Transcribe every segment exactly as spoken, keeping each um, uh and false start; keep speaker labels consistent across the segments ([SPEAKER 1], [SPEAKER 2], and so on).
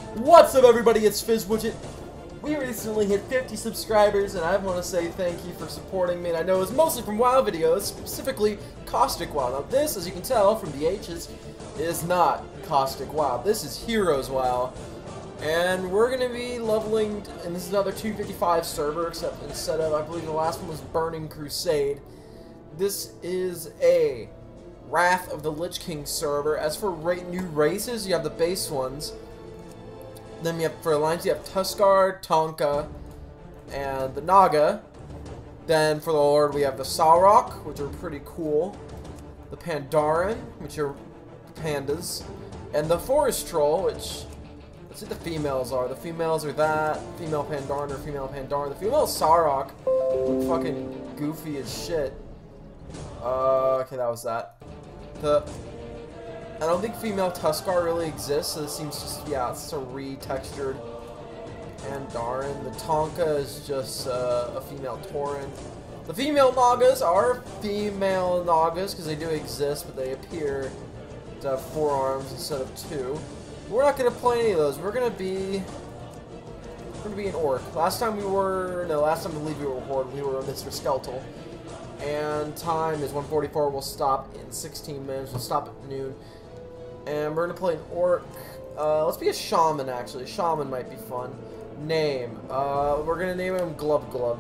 [SPEAKER 1] What's up, everybody? It's FizzWidget. We recently hit fifty subscribers, and I want to say thank you for supporting me. And I know it's mostly from WoW videos, specifically Caustic WoW. Now this, as you can tell from the H's, is not Caustic WoW. This is Heroes WoW. And we're going to be leveling, and this is another two fifty-five server, except instead of, I believe the last one was Burning Crusade. This is a Wrath of the Lich King server. As for ra new races, you have the base ones. Then you have, for alliance, you have Tuskar, Tonka, and the Naga. Then for the Lord, we have the Sauroch, which are pretty cool. The Pandaren, which are pandas. And the Forest Troll, which, let's see what the females are. The females are that, female Pandaren or female Pandaren. The female Sauroch look fucking goofy as shit. Uh, okay, that was that. The... I don't think female Tuskar really exists, so this seems just, yeah, it's just a retextured Pandaren. The Tonka is just uh, a female Tauren. The female Nagas are female Nagas, because they do exist, but they appear to have four arms instead of two. We're not going to play any of those. We're going to be... We're going to be an Orc. Last time we were... No, last time I believe we were Horde, we were Mister Skeletal. And time is one forty-four. We'll stop in sixteen minutes. We'll stop at noon. And we're gonna play an Orc. Uh, let's be a Shaman, actually. Shaman might be fun. Name. Uh, we're gonna name him Glub Glub.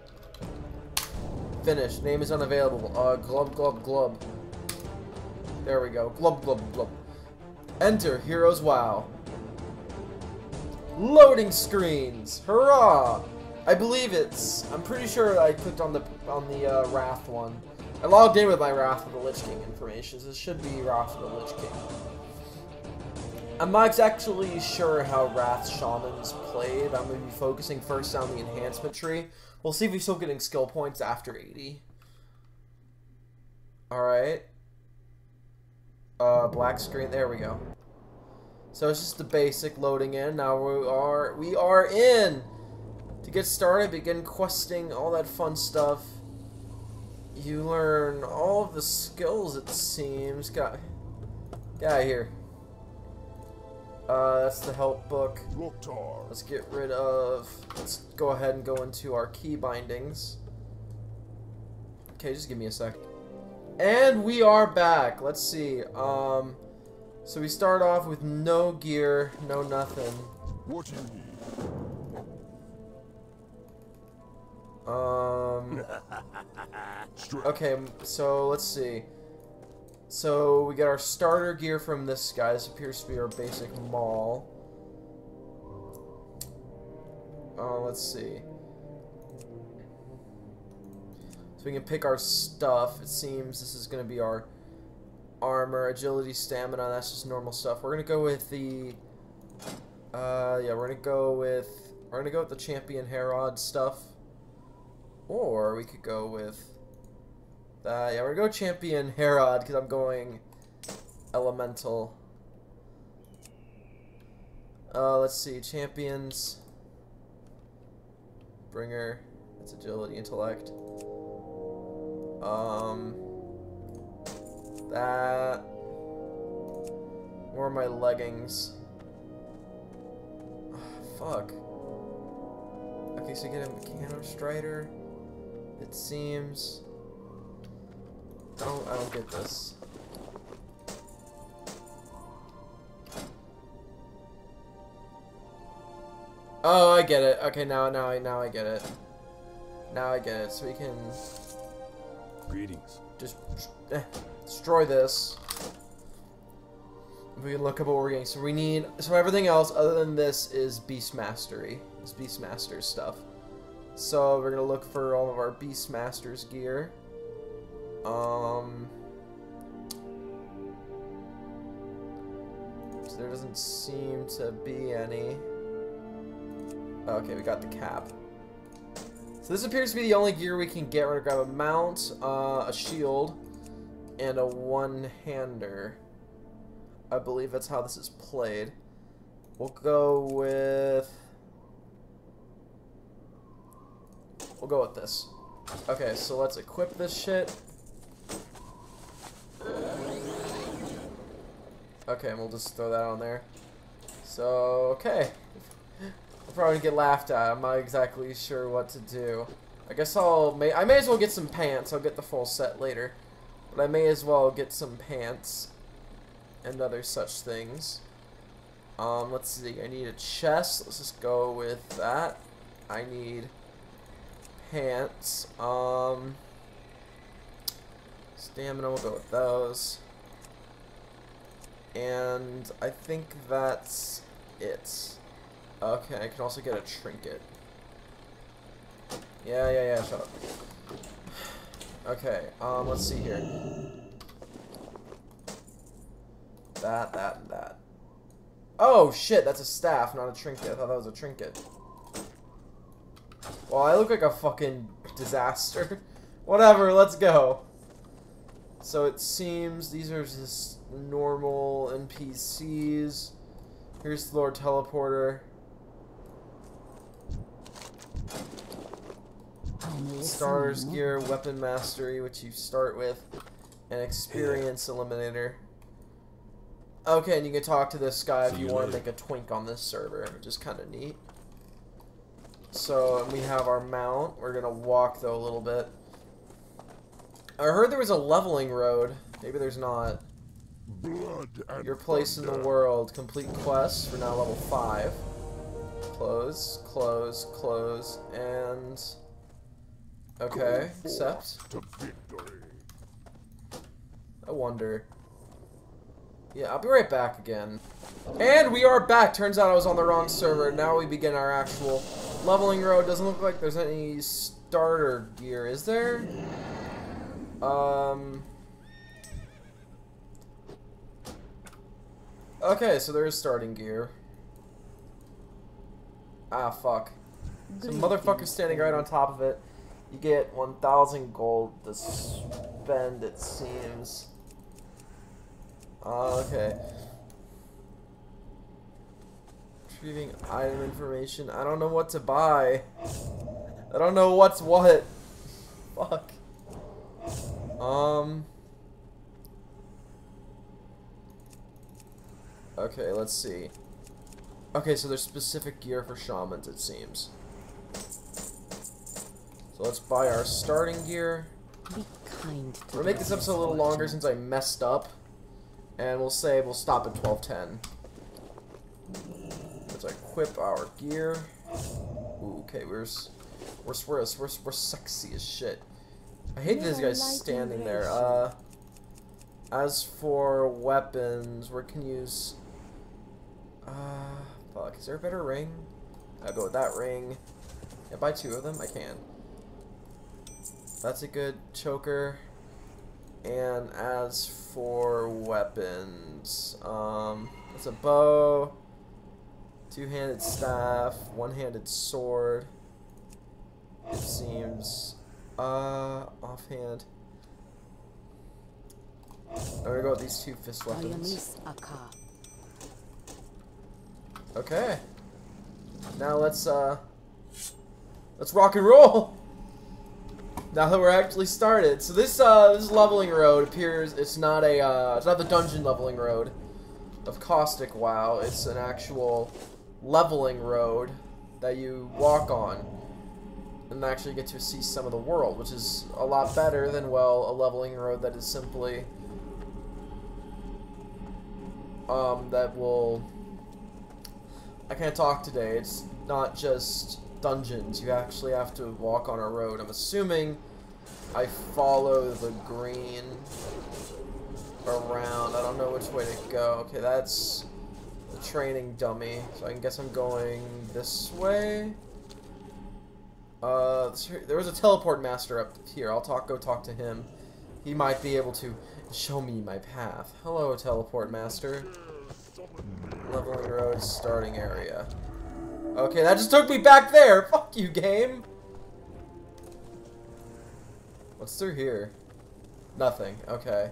[SPEAKER 1] Finish. Name is unavailable. Uh, Glub Glub Glub. There we go. Glub Glub Glub. Enter Heroes WoW. Loading screens. Hurrah! I believe it's. I'm pretty sure I clicked on the on the uh, Wrath one. I logged in with my Wrath of the Lich King information. So this should be Wrath of the Lich King. I'm not exactly sure how Wrath Shamans played. I'm going to be focusing first on the enhancement tree. We'll see if we're still getting skill points after eighty. Alright. Uh, black screen. There we go. So it's just the basic loading in. Now we are, we are in! To get started, begin questing, all that fun stuff. You learn all of the skills, it seems. Get, get out of here. Uh, that's the help book. Let's get rid of... Let's go ahead and go into our key bindings. Okay, just give me a sec. And we are back. Let's see. Um, so we start off with no gear, no nothing.
[SPEAKER 2] What you need?
[SPEAKER 1] Um... Okay, so let's see. So we get our starter gear from this guy. This appears to be our basic maul. Uh, let's see. So we can pick our stuff. It seems this is going to be our armor, agility, stamina. That's just normal stuff. We're going to go with the... Uh, yeah, we're going to go with... We're going to go with the Champion Herod stuff. Or we could go with... Uh, yeah, we're gonna go Champion Herod because I'm going Elemental. Uh, let's see, Champions, Bringer, that's Agility, Intellect. Um, that. Where are my leggings? Oh, fuck. Okay, so get a Mechano Strider. It seems. I don't, I don't get this. Oh, I get it. Okay, now, now, I, now I get it. Now I get it. So we can
[SPEAKER 2] Greetings.
[SPEAKER 1] just eh, destroy this. We can look up what we're getting. So we need. So everything else other than this is Beast Mastery. It's Beast Masters stuff. So we're gonna look for all of our Beast Masters gear. Um, so there doesn't seem to be any. Okay, we got the cap. So this appears to be the only gear we can get. We're gonna grab a mount, uh, a shield, and a one-hander. I believe that's how this is played. We'll go with... We'll go with this. Okay, so let's equip this shit. Okay, and we'll just throw that on there. So, okay. I'm probably gonna get laughed at. I'm not exactly sure what to do. I guess I'll may I may as well get some pants. I'll get the full set later, but I may as well get some pants and other such things. Um, let's see. I need a chest. Let's just go with that. I need pants. Um, stamina. We'll go with those. And I think that's it. Okay, I can also get a trinket. Yeah, yeah, yeah, shut up. Okay, um, let's see here. That, that, and that. Oh, shit, that's a staff, not a trinket. I thought that was a trinket. Well, I look like a fucking disaster. Whatever, let's go. So it seems these are just normal N P Cs. Here's the Lord Teleporter. Starter's gear, weapon mastery, which you start with, and experience eliminator. Okay, and you can talk to this guy if you want to make a twink on this server, which is kind of neat. So, and we have our mount. We're gonna walk though a little bit. I heard there was a leveling road. Maybe there's not.
[SPEAKER 2] Blood and
[SPEAKER 1] Your place in the
[SPEAKER 2] thunder.
[SPEAKER 1] world. Complete quest. We're now level five. Close, close, close, and okay,
[SPEAKER 2] Go
[SPEAKER 1] accept.
[SPEAKER 2] forth to victory.
[SPEAKER 1] I wonder. Yeah, I'll be right back again. And we are back. Turns out I was on the wrong server. Now we begin our actual leveling road. Doesn't look like there's any starter gear, is there? Um. Okay, so there is starting gear. Ah, fuck. Some motherfucker standing right on top of it. You get one thousand gold to spend, it seems. Uh, okay. Retrieving item information. I don't know what to buy. I don't know what's what. Fuck. Um. Okay, let's see. Okay, so there's specific gear for shamans, it seems. So let's buy our starting gear.
[SPEAKER 3] Be kind to
[SPEAKER 1] We're gonna make this episode a little longer since I messed up. And we'll say we'll stop at twelve ten. Let's equip our gear. Ooh, okay, we're s- we're we're, we're we're sexy as shit. I hate this guy's standing there. Uh, as for weapons, we can use. Uh, fuck. Is there a better ring? I'll go with that ring. Can I buy two of them? I can. That's a good choker. And as for weapons, um, it's a bow, two-handed staff, one-handed sword. It seems, uh, offhand. I'm gonna go with these two fist weapons. Okay. Now let's uh, let's rock and roll. Now that we're actually started, so this uh, this leveling road appears it's not a uh, it's not the dungeon leveling road of Caustic WoW. It's an actual leveling road that you walk on and actually get to see some of the world, which is a lot better than, well, a leveling road that is simply um that will. I can't talk today. It's not just dungeons. You actually have to walk on a road. I'm assuming I follow the green around. I don't know which way to go. Okay, that's the training dummy. So I guess I'm going this way. Uh, there was a teleport master up here. I'll talk. Go talk to him. He might be able to show me my path. Hello, teleport master. Leveling road starting area. Okay, that just took me back there. Fuck you, game. What's through here? Nothing. Okay.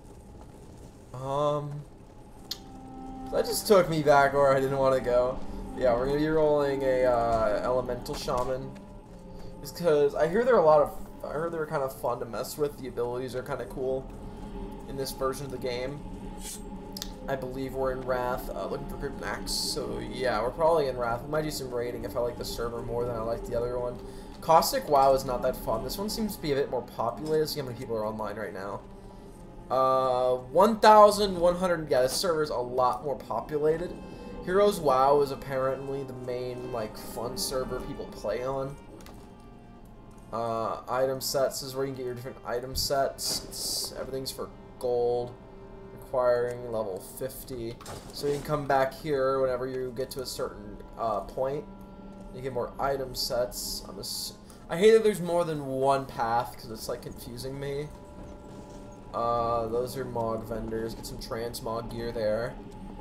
[SPEAKER 1] Um. That just took me back where I didn't want to go. Yeah, we're gonna be rolling a uh, elemental shaman. Just because I hear they're a lot of. I heard they're kind of fun to mess with. The abilities are kind of cool in this version of the game. I believe we're in Wrath, uh, looking for group max. So yeah, we're probably in Wrath. We might do some raiding if I like the server more than I like the other one. Caustic WoW is not that fun. This one seems to be a bit more populated. See how many people are online right now. Uh, one thousand one hundred. Yeah, this server is a lot more populated. Heroes WoW is apparently the main like fun server people play on. Uh, item sets is where you can get your different item sets. It's, everything's for gold. Requiring level fifty, so you can come back here whenever you get to a certain uh, point. You get more item sets. I'm ass I hate that there's more than one path because it's like confusing me. Uh, those are Mog vendors. Get some transmog gear there.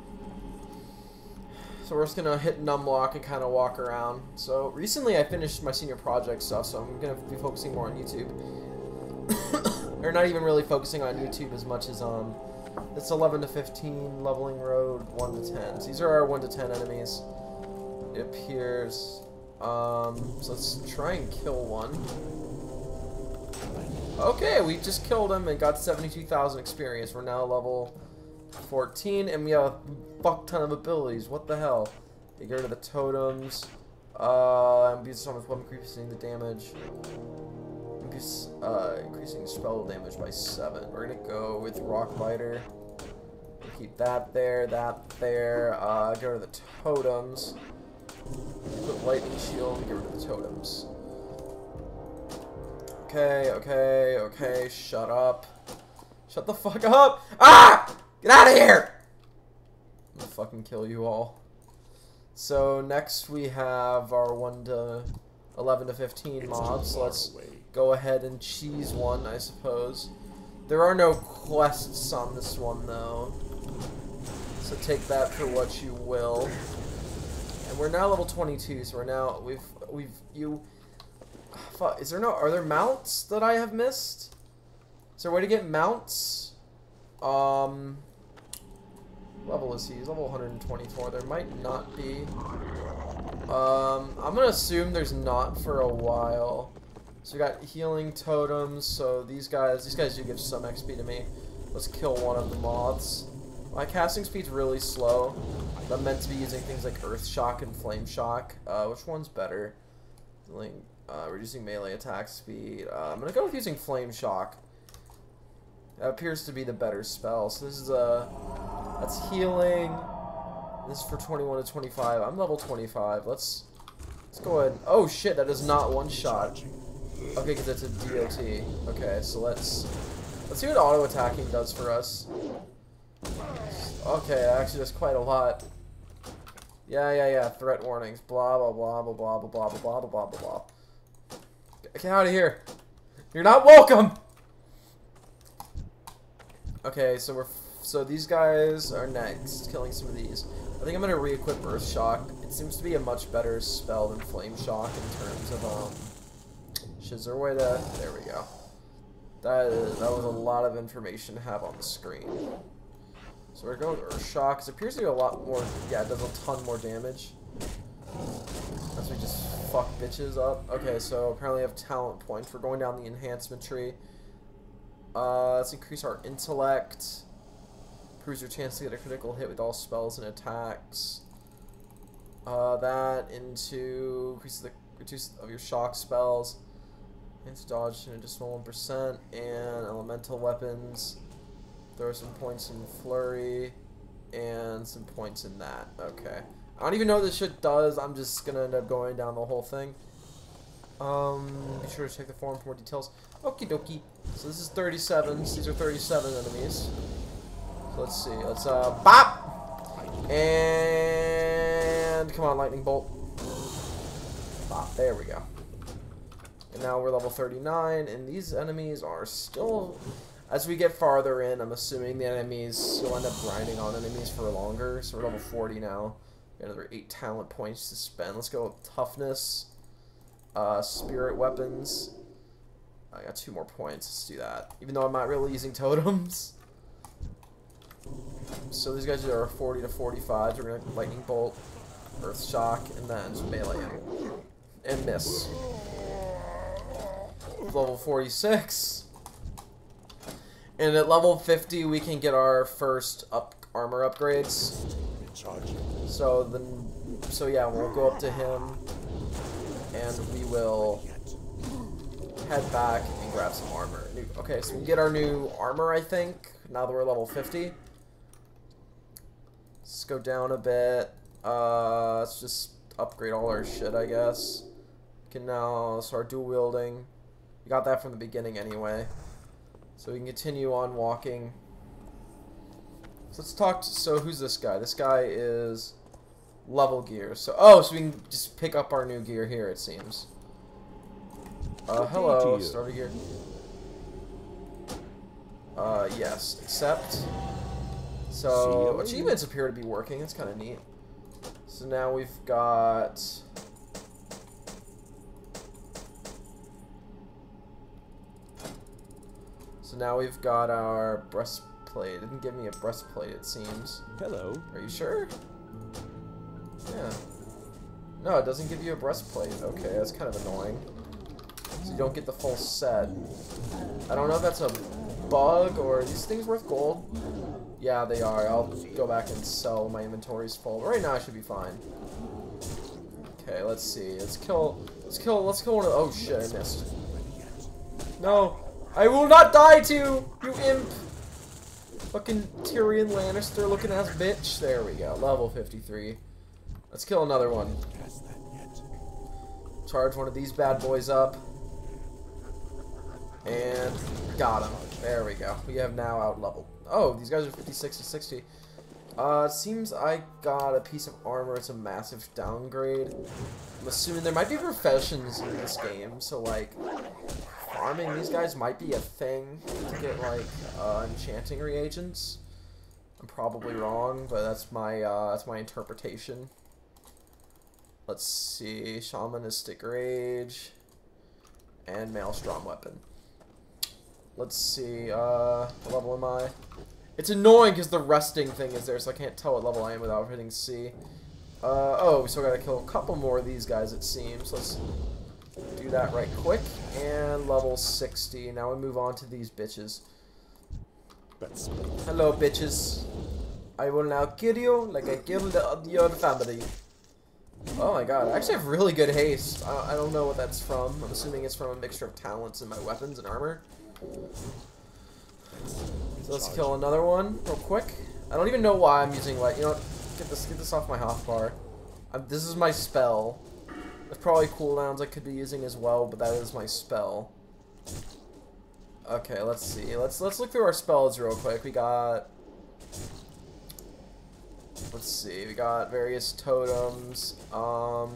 [SPEAKER 1] So we're just gonna hit numlock and kind of walk around. So recently I finished my senior project stuff, so I'm gonna be focusing more on YouTube, or not even really focusing on YouTube as much as on. It's eleven to fifteen, leveling road, one to ten. So these are our one to ten enemies. It appears. Um, so let's try and kill one. Okay, we just killed him and got seventy-two thousand experience. We're now level fourteen, and we have a fuck ton of abilities. What the hell? Okay, get rid of the totems. Uh, and so much weapon increasing the damage. Uh, increasing spell damage by seven. We're gonna go with Rock Biter. Keep that there, that there. Uh, get rid of the totems. Put Lightning Shield and get rid of the totems. Okay, okay, okay. Shut up. Shut the fuck up. Ah! Get out of here! I'm gonna fucking kill you all. So next we have our one to eleven to fifteen mobs. So let's go ahead and cheese one, I suppose. There are no quests on this one, though. So take that for what you will. And we're now level twenty-two, so we're now, we've, we've, you, fuck, is there no, are there mounts that I have missed? Is there a way to get mounts? Um, level is he? He's level one hundred twenty-four. There might not be. Um, I'm gonna assume there's not for a while. So we got healing totems, so these guys, these guys do give some X P to me. Let's kill one of the moths. My casting speed's really slow. I'm meant to be using things like Earth Shock and Flame Shock. Uh, which one's better? Dealing, uh, reducing melee attack speed. Uh, I'm gonna go with using Flame Shock. That appears to be the better spell. So this is a, uh, that's healing. This is for twenty-one to twenty-five. I'm level twenty-five. Let's, let's go ahead. Oh shit, that is not one shot. Okay, because it's a D O T. Okay, so let's let's see what auto attacking does for us. Okay, it actually does quite a lot. Yeah, yeah, yeah. Threat warnings. Blah blah blah blah blah blah blah blah blah blah blah blah. Get out of here. You're not welcome. Okay, so we're so these guys are next. Killing some of these. I think I'm gonna re-equip Earth Shock. It seems to be a much better spell than Flame Shock in terms of um. Is there a way to... There we go. That is, that was a lot of information to have on the screen. So we're going with Earth Shock. It appears to do a lot more... Yeah, it does a ton more damage. As we just fuck bitches up. Okay, so apparently I have talent points. We're going down the enhancement tree. Uh, let's increase our intellect. Improves your chance to get a critical hit with all spells and attacks. Uh, that into... Increases the reduce of your shock spells. It's dodged an additional one percent, and elemental weapons. Throw some points in flurry, and some points in that. Okay. I don't even know what this shit does. I'm just gonna end up going down the whole thing. Um, be sure to check the forum for more details. Okie dokie. So this is thirty-sevens. These are thirty-seven enemies. So let's see. Let's, uh, bop! And, come on, lightning bolt. Bop. There we go. And now we're level thirty-nine, and these enemies are still, as we get farther in, I'm assuming the enemies, you'll end up grinding on enemies for longer, so we're level forty now. Got another eight talent points to spend. Let's go with toughness, uh, spirit weapons. I got two more points, let's do that. Even though I'm not really using totems. So these guys are forty to forty-five, so we're gonna lightning bolt, earth shock, and then just melee him. And miss. Level forty-six, and at level fifty we can get our first up armor upgrades. So then, so yeah, we'll go up to him, and we will head back and grab some armor. New, okay, so we get our new armor, I think, now that we're level fifty. Let's go down a bit. Uh, let's just upgrade all our shit, I guess. We can now start dual wielding. We got that from the beginning anyway. So we can continue on walking. So let's talk to, so who's this guy? This guy is level gear. So, oh, so we can just pick up our new gear here, it seems. Uh, hello, starter gear. Uh, yes, accept. So, achievements appear to be working. It's kind of neat. So now we've got... So now we've got our breastplate. It didn't give me a breastplate, it seems.
[SPEAKER 3] Hello.
[SPEAKER 1] Are you sure? Yeah. No, it doesn't give you a breastplate. Okay, that's kind of annoying. So you don't get the full set. I don't know if that's a bug or are these things worth gold? Yeah, they are. I'll go back and sell. My inventory's full. Right now I should be fine. Okay, let's see. Let's kill let's kill let's kill one of oh shit, I missed. No! I will not die to you, you imp! Fucking Tyrion Lannister looking ass bitch. There we go. Level fifty-three. Let's kill another one. Charge one of these bad boys up. And got him. There we go. We have now out leveled. Oh, these guys are fifty, sixty, sixty. Uh, it seems I got a piece of armor. It's a massive downgrade. I'm assuming there might be professions in this game, so like farming these guys might be a thing to get like uh, enchanting reagents. I'm probably wrong, but that's my uh, that's my interpretation. Let's see, shamanistic rage and maelstrom weapon. Let's see, uh, what level am I? It's annoying because the resting thing is there, so I can't tell what level I am without hitting C. Uh, oh, we still gotta kill a couple more of these guys, it seems. Let's do that right quick. And level sixty. Now we move on to these bitches. Hello, bitches. I will now kill you like I killed your family. Oh my god, I actually have really good haste. I, I don't know what that's from. I'm assuming it's from a mixture of talents in my weapons and armor. So let's kill another one real quick. I don't even know why I'm using light. You know what? Get this, get this off my hotbar. Um, this is my spell. There's probably cooldowns I could be using as well, but that is my spell. Okay, let's see. Let's let's look through our spells real quick. We got. Let's see. We got various totems. Um,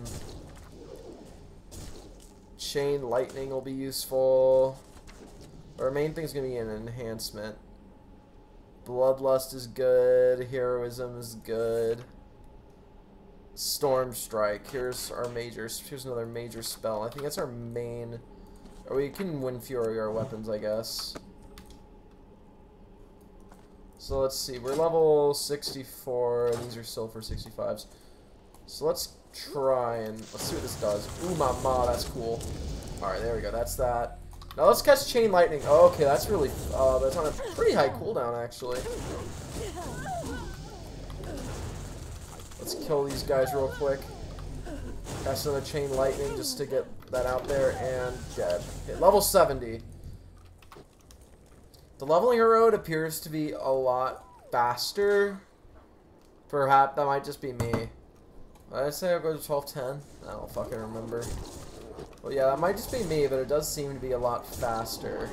[SPEAKER 1] chain lightning will be useful. Our main thing is going to be an enhancement. Bloodlust is good. Heroism is good. Storm Strike. Here's our major. Here's another major spell. I think that's our main. Or we can win Fury our weapons, I guess. So let's see. We're level sixty-four. These are silver sixty-fives. So let's try and let's see what this does. Ooh, mama, that's cool. All right, there we go. That's that. Now let's catch Chain Lightning. Oh, okay, that's really, uh, that's on a pretty high cooldown, actually. Let's kill these guys real quick. Cast another Chain Lightning just to get that out there, and dead. Okay, level seventy. The leveling road appears to be a lot faster. Perhaps that might just be me. Did I say I'll go to twelve ten? I don't fucking remember. Well, yeah, that might just be me, but it does seem to be a lot faster.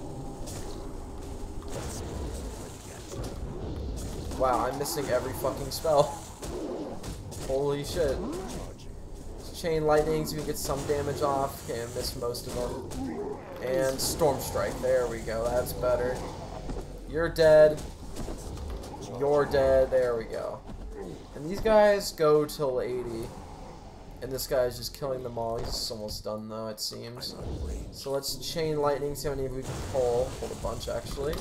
[SPEAKER 1] Wow, I'm missing every fucking spell. Holy shit. Chain lightning, so we can get some damage off. Okay, I missed most of them. And Storm Strike. There we go. That's better. You're dead. You're dead. There we go. And these guys go till eighty. And this guy's just killing them all. He's almost done, though, it seems. So let's Chain Lightning, see how many we can pull. Pulled a bunch, actually.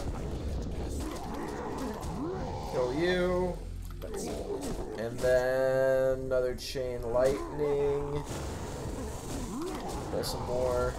[SPEAKER 1] Kill you. And then another Chain Lightning. There's some more.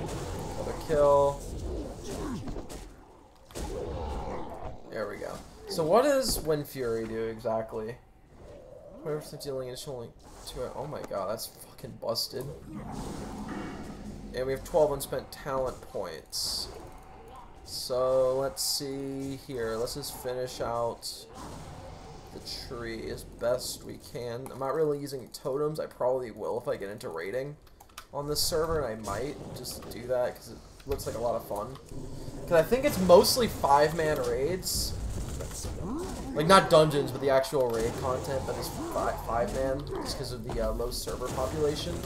[SPEAKER 1] Another kill. There we go. So what does Wind Fury do exactly? twenty percent dealing initially to it. Oh my god, that's fucking busted. And we have twelve unspent talent points. So let's see here. Let's just finish out the tree as best we can. I'm not really using totems. I probably will if I get into raiding on this server, and I might just do that because it looks like a lot of fun. Because I think it's mostly five-man raids. Like, not dungeons, but the actual raid content, but it's five-man just because of the uh, low server population.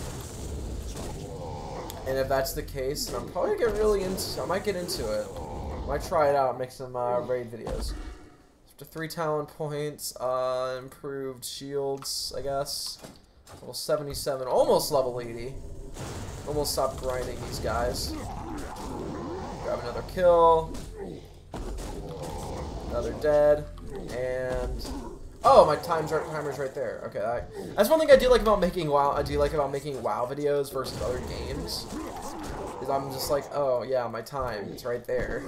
[SPEAKER 1] And if that's the case, then I'm probably gonna get really into. I might get into it. I might try it out, make some uh, raid videos. After three talent points, uh, improved shields, I guess. Level seventy-seven, almost level eighty. Almost stopped grinding these guys. Grab another kill. Another dead. And oh, my time's right, timer's right there. Okay, I, that's one thing I do like about making WoW. I do like about making WoW videos versus other games. Is I'm just like, oh yeah, my time, it's right there.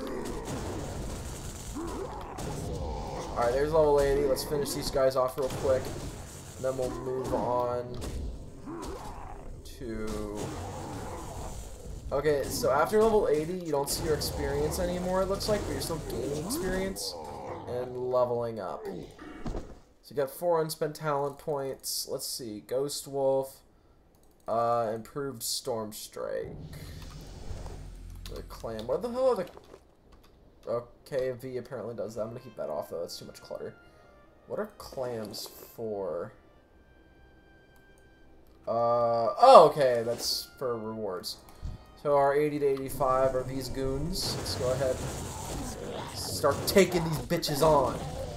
[SPEAKER 1] All right, there's level eighty. Let's finish these guys off real quick, and then we'll move on to. Okay, so after level eighty, you don't see your experience anymore. It looks like, but you're still gaining experience and leveling up. So you got four unspent talent points. Let's see, Ghost Wolf, uh, improved Storm Strike, the clam. What the hell are the? Okay, V apparently does that. I'm gonna keep that off though. That's too much clutter. What are clams for? Uh oh, okay, that's for rewards. So our eighty to eighty-five are these goons. Let's go ahead, start taking these bitches on.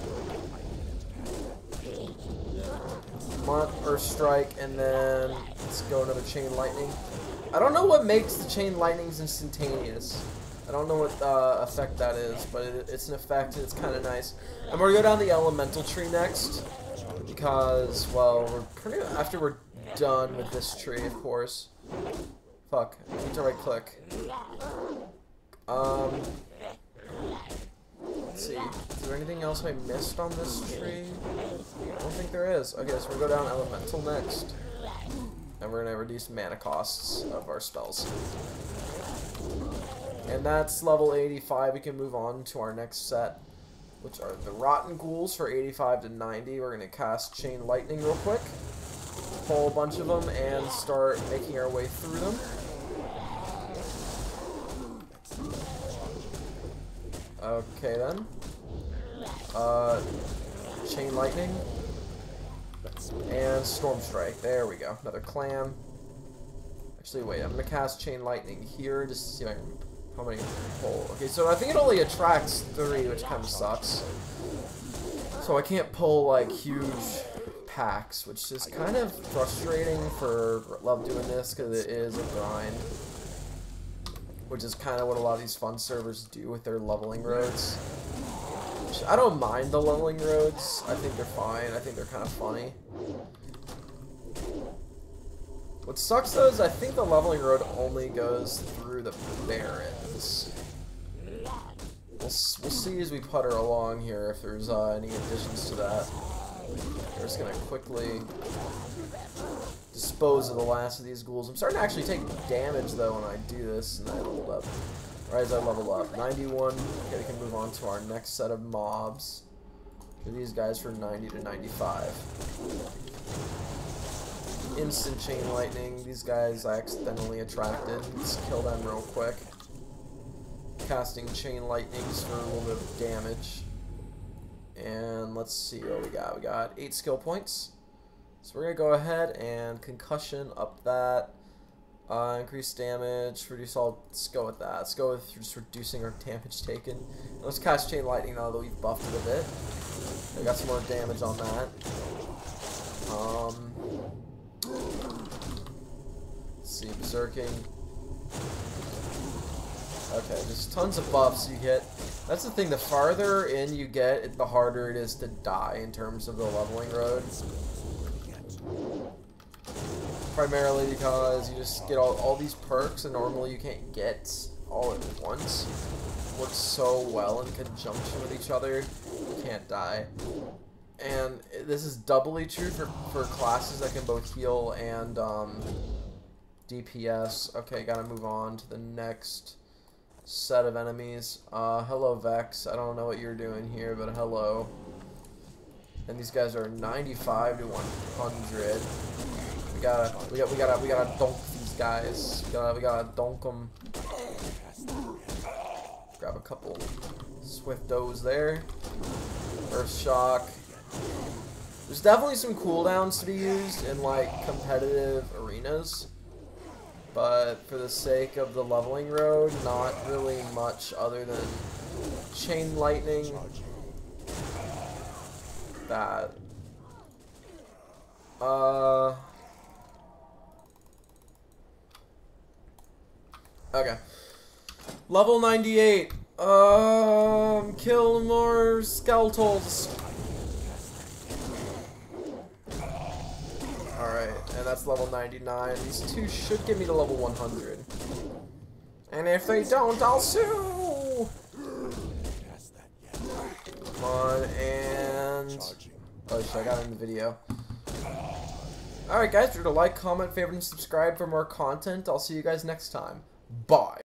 [SPEAKER 1] Month Earth Strike, and then let's go another Chain Lightning. I don't know what makes the Chain Lightnings instantaneous. I don't know what uh, effect that is, but it, it's an effect and it's kind of nice. I'm gonna go down the Elemental Tree next because, well, we're pretty after we're done with this tree, of course. Fuck, I need to right click. Um, let's see. Is there anything else I missed on this tree? I don't think there is. Okay, so we'll go down Elemental next. And we're gonna reduce mana costs of our spells. And that's level eighty-five. We can move on to our next set, which are the Rotten Ghouls for eighty-five to ninety. We're gonna cast Chain Lightning real quick, pull a bunch of them, and start making our way through them. Okay then. Uh, Chain Lightning. And Storm Strike. There we go. Another clam. Actually, wait. I'm going to cast Chain Lightning here just to see if I can, how many I can pull. Okay, so I think it only attracts three, which kind of sucks. So I can't pull, like, huge packs, which is kind of frustrating for love doing this because it is a grind. Which is kind of what a lot of these fun servers do with their leveling roads. Which I don't mind the leveling roads. I think they're fine. I think they're kind of funny. What sucks though is I think the leveling road only goes through the barrens. We'll, we'll see as we putter along here if there's uh, any additions to that. We're just going to quickly dispose of the last of these ghouls. I'm starting to actually take damage though when I do this, and I leveled up. Right as I level up. ninety-one. Okay, we can move on to our next set of mobs. For these guys for ninety to ninety-five. Instant Chain Lightning. These guys I accidentally attracted. Let's kill them real quick. Casting Chain Lightnings for a little bit of damage. And let's see what we got. We got eight skill points. So we're going to go ahead and Concussion up that. Uh, increase damage, reduce all, let's go with that. Let's go with just reducing our damage taken. And let's cast Chain Lightning now that we've buffed it a bit. We got some more damage on that. Um, let's see, Berserking. Okay, just tons of buffs you get. That's the thing, the farther in you get, the harder it is to die in terms of the leveling road. Primarily because you just get all, all these perks and normally you can't get all at once. Works so well in conjunction with each other. can't die. And this is doubly true for, for classes that can both heal and um, D P S. Okay, gotta move on to the next set of enemies. Uh, hello, Vex. I don't know what you're doing here, but hello. And these guys are ninety-five to one hundred. We gotta, we got, we gotta, we gotta donk these guys. We gotta, we gotta donk them. Grab a couple Swiftos there. Earth Shock. There's definitely some cooldowns to be used in like competitive arenas, but for the sake of the leveling road, not really much other than Chain Lightning. That. Uh. Okay. Level ninety-eight. Um, kill more Skeletals. Alright, and that's level ninety-nine. These two should get me to level one hundred. And if they don't, I'll sue! Come on, and... Oh shit, I got it in the video. Alright guys, remember to like, comment, favorite, and subscribe for more content. I'll see you guys next time. Bye!